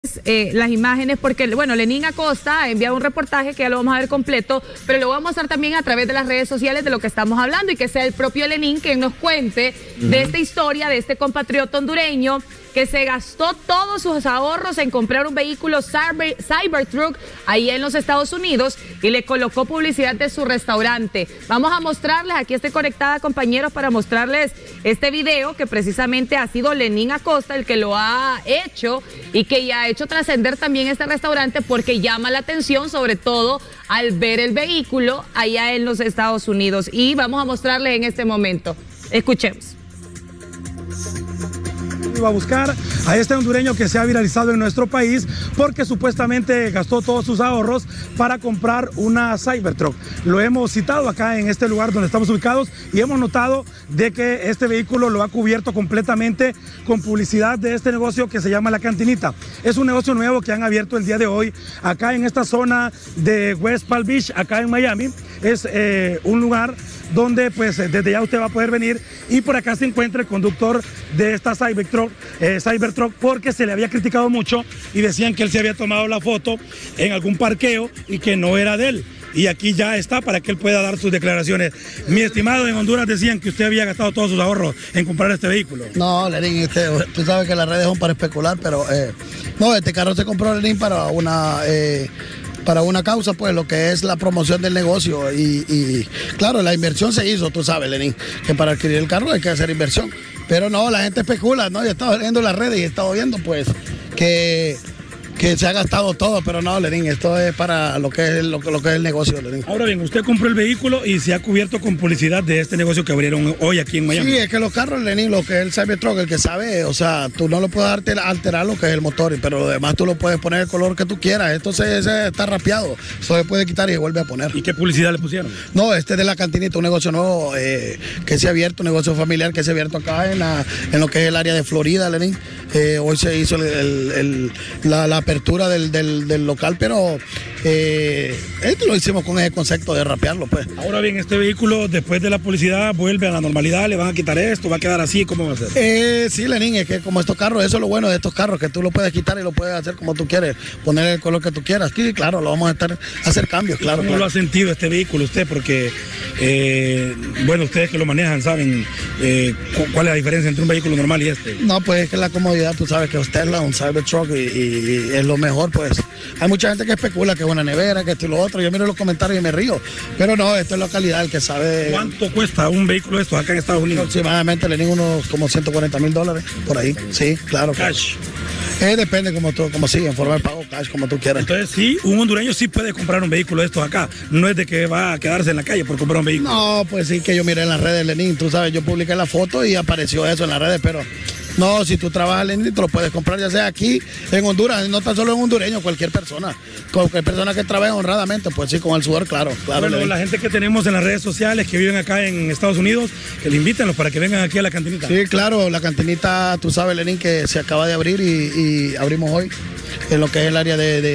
Las imágenes porque, bueno, Lenín Acosta ha enviado un reportaje que ya lo vamos a ver completo, pero lo vamos a mostrar también a través de las redes sociales de lo que estamos hablando y que sea el propio Lenín quien nos cuente de esta historia de este compatriota hondureño que se gastó todos sus ahorros en comprar un vehículo Cybertruck ahí en los Estados Unidos y le colocó publicidad de su restaurante. Vamos a mostrarles, aquí estoy conectada, compañeros, para mostrarles este video que precisamente ha sido Lenín Acosta el que lo ha hecho y que ya ha hecho trascender también este restaurante porque llama la atención, sobre todo al ver el vehículo allá en los Estados Unidos. Y vamos a mostrarles en este momento. Escuchemos. Iba a buscar a este hondureño que se ha viralizado en nuestro país porque supuestamente gastó todos sus ahorros para comprar una Cybertruck. Lo hemos citado acá en este lugar donde estamos ubicados y hemos notado de que este vehículo lo ha cubierto completamente con publicidad de este negocio que se llama La Cantinita. Es un negocio nuevo que han abierto el día de hoy acá en esta zona de West Palm Beach, acá en Miami. Es un lugar donde pues desde ya usted va a poder venir y por acá se encuentra el conductor de esta Cybertruck porque se le había criticado mucho y decían que él se había tomado la foto en algún parqueo y que no era de él. Y aquí ya está para que él pueda dar sus declaraciones. Mi estimado, en Honduras decían que usted había gastado todos sus ahorros en comprar este vehículo. No, Lenín, tú sabes que las redes son para especular, pero no, este carro se compró, Lenín, para una causa, pues, lo que es la promoción del negocio y claro, la inversión se hizo, tú sabes, Lenín, que para adquirir el carro hay que hacer inversión, pero no, la gente especula, ¿no? Yo he estado viendo las redes y he estado viendo, pues, que se ha gastado todo, pero no, Lenín, esto es para lo que es el negocio, Lenín. Ahora bien, usted compró el vehículo y se ha cubierto con publicidad de este negocio que abrieron hoy aquí en Miami. Sí, es que los carros, Lenín, lo que es el Cybertruck, el que sabe, o sea, tú no lo puedes alterar lo que es el motor, pero lo demás tú lo puedes poner el color que tú quieras. Esto se está rapeado, eso se puede quitar y se vuelve a poner. ¿Y qué publicidad le pusieron? No, este es de La Cantinita, un negocio nuevo que se ha abierto, un negocio familiar que se ha abierto acá en lo que es el área de Florida, Lenín. Hoy se hizo la apertura del local, pero esto lo hicimos con ese concepto de rapearlo, pues. Ahora bien, este vehículo después de la publicidad vuelve a la normalidad, le van a quitar esto, va a quedar así, ¿cómo va a ser? Sí, Lenín, es que como estos carros, eso es lo bueno de estos carros, que tú lo puedes quitar y lo puedes hacer como tú quieres, poner el color que tú quieras. Sí, claro, lo vamos a hacer cambios, claro. ¿Cómo lo ha sentido este vehículo usted? Porque, bueno, ustedes que lo manejan saben cuál es la diferencia entre un vehículo normal y este. No, pues es que la comodidad, tú sabes que es Tesla, un Cybertruck y es lo mejor, pues. Hay mucha gente que especula que es una nevera, que esto y lo otro. Yo miro los comentarios y me río. Pero no, esto es la calidad, el que sabe. ¿Cuánto cuesta un vehículo de estos acá en Estados Unidos? Aproximadamente le digo unos como $140,000 por ahí. Sí, claro. Cash. Depende como sí, en forma de pago, cash, como tú quieras. Entonces sí, un hondureño sí puede comprar un vehículo de estos acá. No es de que va a quedarse en la calle por comprar un vehículo. No, pues sí, que yo miré en las redes, Lenín. Tú sabes, yo publiqué la foto y apareció eso en las redes, pero no, si tú trabajas, Lenín, te lo puedes comprar ya sea aquí en Honduras, no tan solo en hondureño, cualquier persona que trabaje honradamente, pues sí, con el sudor, claro. Bueno, Lenín. La gente que tenemos en las redes sociales que viven acá en Estados Unidos, que le invítenlos para que vengan aquí a La Cantinita. Sí, claro, La Cantinita, tú sabes, Lenín, que se acaba de abrir y abrimos hoy en lo que es el área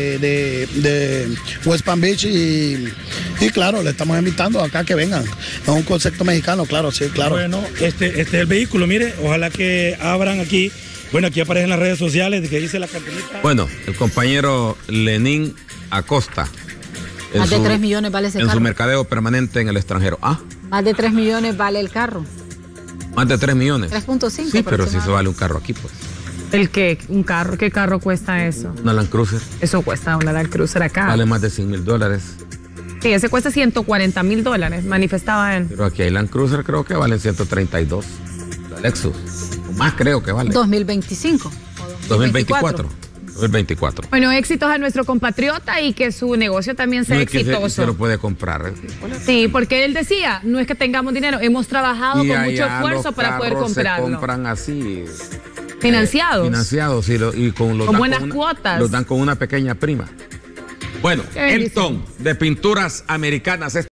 de West Palm Beach y claro, le estamos invitando acá que vengan. Es un concepto mexicano, claro, sí, claro. Bueno, este es el vehículo, mire, ojalá que abran aquí. Bueno, aquí aparecen las redes sociales de que dice La Cantinita. Bueno, el compañero Lenín Acosta. Más de 3 millones vale ese carro. En su mercadeo permanente en el extranjero. ¿Ah? Más de 3 millones vale el carro. Más de 3 millones. 3.5. Sí, pero si se vale un carro aquí, pues. ¿El qué? ¿Un carro? ¿Qué carro cuesta eso? Una Land Cruiser. Eso cuesta una Land Cruiser acá. Vale más de $100,000. Sí, ese cuesta $140,000, manifestaba él. Pero aquí hay Land Cruiser, creo que valen 132. La Lexus. O más creo que vale. 2025. 2024. 2024. Bueno, éxitos a nuestro compatriota y que su negocio también sea exitoso. Se lo puede comprar. Sí, porque él decía, no es que tengamos dinero, hemos trabajado con mucho esfuerzo para poder comprarlo. Se compran así. Financiados. Financiados, sí, y con buenas cuotas. Los dan con una pequeña prima. Bueno, Elton, de Pinturas Americanas.